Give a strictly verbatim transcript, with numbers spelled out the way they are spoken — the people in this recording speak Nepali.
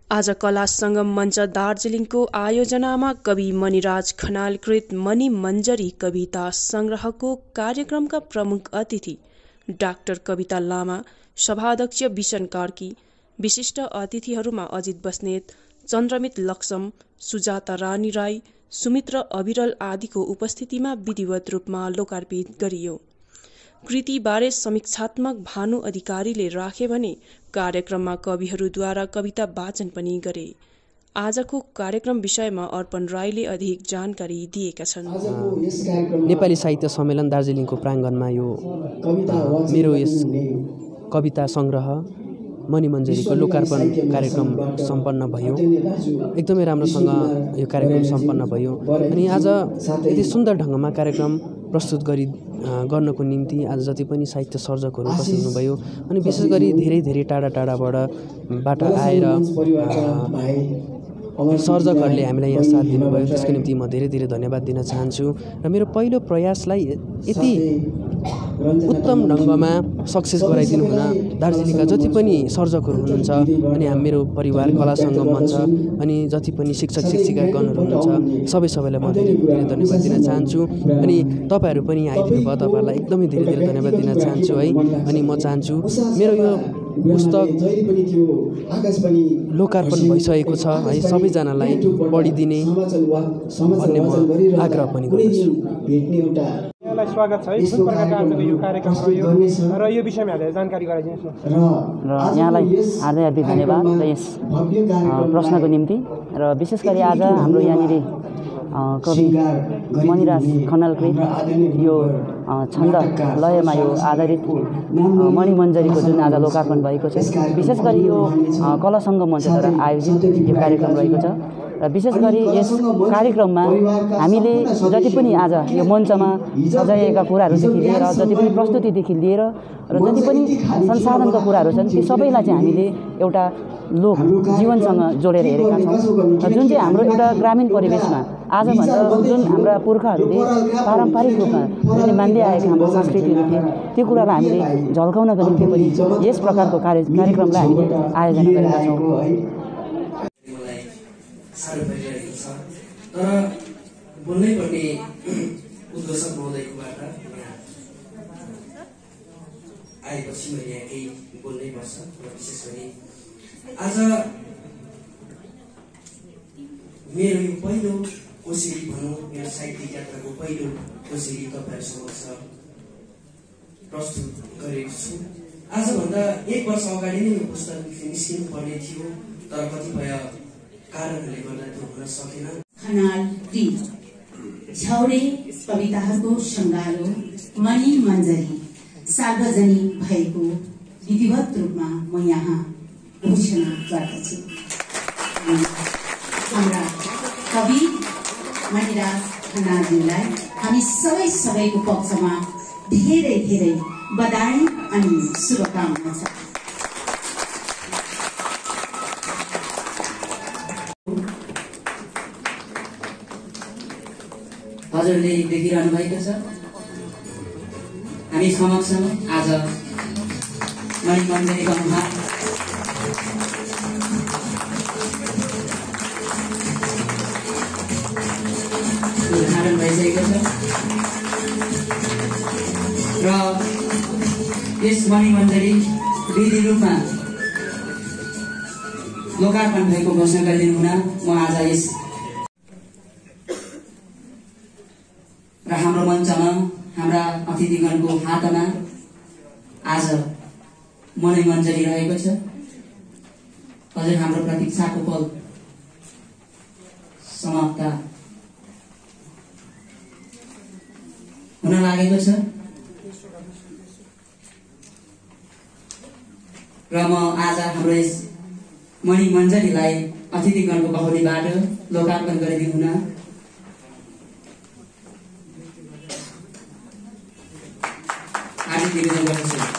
आज कला संगम मञ्च दार्जिलिङको आयोजनामा कवि मणिराज खनालकृत मणि मञ्जरी कविता संग्रहको कार्यक्रमका प्रमुख अतिथि डाक्टर कविता लामा, सभाध्यक्ष बिशन कार्की, विशिष्ट अतिथिहरूमा अजित बस्नेत, चन्द्रमित लक्ष्म, सुजाता रानी राई, सुमित्र अविरल आदिको उपस्थितिमा विधिवत रूपमा लोकार्पित गरियो। कृतिबारे समीक्षात्मक भानु अधिकारीले राखे भने कार्यक्रममा कविहरूद्वारा कविता वाचन पनि गरे। आजको कार्यक्रम विषयमा अर्पण राईले अधिक जानकारी दिएका छन्। नेपाली साहित्य सम्मेलन दार्जिलिङको प्राङ्गणमा यो मेरो यस कविता संग्रह मणि मञ्जरीको लोकार्पण कार्यक्रम सम्पन्न भयो। एकदमै राम्रोसँग यो कार्यक्रम सम्पन्न भयो अनि आज यति सुन्दर ढङ्गमा कार्यक्रम प्रस्तुत गरी गर्नको निम्ति आज जति पनि साहित्य सर्जकहरू उपस्थित हुनुभयो अनि विशेष गरी धेरै धेरै टाढा टाढाबाट बाट आएर सर्जकहरूले हामीलाई यहाँ साथ दिनुभयो। त्यसको निम्ति म धेरै धेरै धन्यवाद दिन चाहन्छु र मेरो पहिलो प्रयासलाई यति उत्तम ढङ्गमा सक्सेस गराइदिनु हुन दार्जिलिङका जति पनि सर्जकहरू हुनुहुन्छ अनि हामी मेरो परिवार कला सङ्गम मञ्च अनि जति पनि शिक्षक शिक्षिकागणहरू हुनुहुन्छ सबै सबैलाई म धेरै धेरै धन्यवाद दिन चाहन्छु अनि तपाईँहरू पनि आइदिनु भयो, तपाईँहरूलाई एकदमै धेरै धेरै धन्यवाद दिन चाहन्छु है। अनि म चाहन्छु मेरो यो पुस्तक लोकार्पण भइसकेको छ है, सबैजनालाई पढिदिने भन्ने म आग्रह पनि गर्दछु। यहाँलाई स्वागत छ है, कुन प्रकारको आजको यो कार्यक्रम रह्यो र यो विषयमा हामीलाई जानकारी गराइदिनुहोस् न। र यहाँलाई हार्दै हार्दै धन्यवाद र यस प्रश्नको निम्ति। र विशेष गरी आज हाम्रो यहाँनिर कवि मणिराज खनालकृत यो छन्द लयमा यो आधारित मणि मञ्जरीको जुन आज लोकार्पण भएको छ, विशेष गरी यो कला सङ्गम मञ्चद्वारा आयोजित यो कार्यक्रम रहेको छ। र विशेष गरी यस कार्यक्रममा हामीले जति पनि आज यो मञ्चमा सजाइएका कुराहरूदेखि लिएर जति पनि प्रस्तुतिदेखि लिएर र जति पनि संसाधनका कुराहरू छन् ती सबैलाई चाहिँ हामीले एउटा लोक जीवनसँग जोडेर हेरेका छौँ। र जुन चाहिँ हाम्रो एउटा ग्रामीण परिवेशमा आजभन्दा जुन हाम्रा पुर्खाहरूले पारम्परिक रूपमा जुन मान्दै आएका हाम्रो संस्कृतिहरू थिए त्यो कुरालाई हामीले झल्काउनको निम्ति पनि यस प्रकारको कार्य कार्यक्रमलाई हामीले आयोजना गरेका छौँ। साह्रो परिरहेको छ तर बोल्नै पर्ने उद्घोषक महोदयकोबाट आएपछि मैले यहाँ केही बोल्नै पर्छ। र विशेष गरी आज मेरो यो पहिलो कोसेली भनौँ, मेरो साहित्यिक यात्राको पहिलो कोसेली तपाईँहरू समक्ष प्रस्तुत गरेको छु। आजभन्दा एक वर्ष अगाडि नै यो पुस्तक निस्किनु पर्ने थियो तर कतिपय कारणहरूले गर्दा त्यो हुन सकेन। खनाल कृत झौडे कविताहरूको सङ्गालो मणि मञ्जरी सार्वजनिक भएको विधिवत रूपमा म यहाँ घोषणा गर्दछु। हाम्रा कवि मणिराज खनालजीलाई हामी सबै सबैको पक्षमा धेरै धेरै बधाई अनि शुभकामना छ। हजुरले देखिरहनु भएको छ हामी समक्ष आज मणि मञ्जरीको अनुहार उद्घाटन भइसकेको छ र यस मणि मञ्जरी विधि रूपमा लोकार्पण भएको घोषणा गरिदिनु हुन म आज यस र हाम्रो मञ्चमा हाम्रा अतिथिगणको हातमा आज मणि मञ्जरी रहेको छ। हजुर हाम्रो प्रतीक्षाको पल समाप्त हुन लागेको छ र म आज हाम्रो यस मणि मञ्जरीलाई अतिथिगणको बाहुलीबाट लोकार्पण गरिदिनु हुन आदि निवेदन गर्दछु।